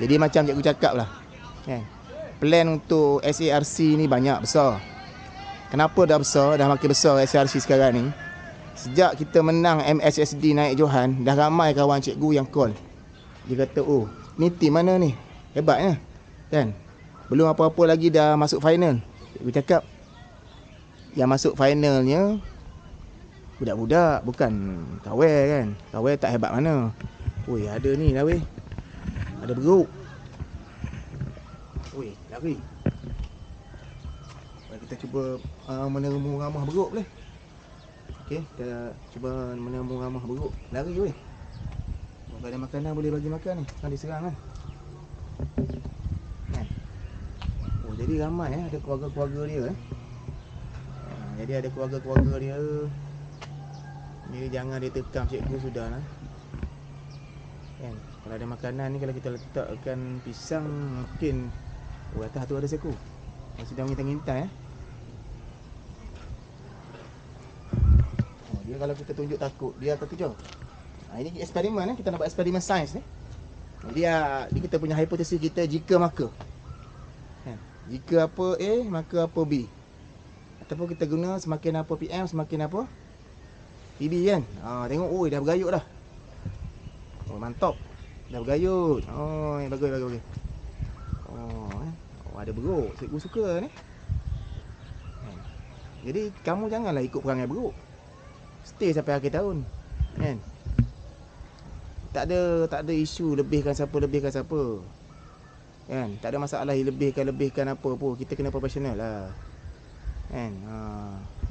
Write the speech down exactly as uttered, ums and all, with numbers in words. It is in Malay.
Jadi macam cikgu cakap lah kan, plan untuk S A R C ni banyak besar. Kenapa dah besar, dah makin besar S A R C sekarang ni? Sejak kita menang M S S D naik Johan, dah ramai kawan cikgu yang call. Dia kata, oh ni tim mana ni, hebatnya kan. Belum apa-apa lagi dah masuk final. Cikgu cakap yang masuk finalnya budak-budak, bukan kawal kan. Kawal tak hebat mana. Oi, ada ni lah weh, ada beruk. Oi, lari. Mari kita cuba uh, menemu ramah beruk boleh. Okey, kita cuba menemu ramah beruk. Lari weh. Kalau ada makanan boleh bagi makan ni. Kan diserang kan. Kan. Oh, jadi ramai eh, ada keluarga-keluarga dia eh. Ha, jadi ada keluarga-keluarga dia. Jadi jangan dia tekam cikgu sudah lah. Kan. Kalau ada makanan ni, kalau kita letakkan pisang mungkin. Oh, atas tu ada seku. Yang sedang ngintai-ngintai eh. Oh, dia kalau kita tunjuk takut, dia akan kejar. Ha, ini eksperimen eh, kita nak buat eksperimen sains ni. Dia, dia kita punya hipotesis kita jika maka. Kan? Jika apa A, maka apa B. Ataupun kita guna semakin apa P M, semakin apa P B kan. Ha, tengok, oi dah bergayut dah. Oh, mantap. Dah bergayut. Oh, bagus bagus bagus. Oh, eh. Oh, ada beruk. Cikgu suka ni. Kan? Jadi kamu janganlah ikut perangai beruk. Stay sampai akhir tahun. Kan? Tak ada tak ada isu lebihkan siapa lebihkan siapa. Kan? Tak ada masalah lebihkan lebihkan apa pun. Kita kena profesional lah. Kan? Ha.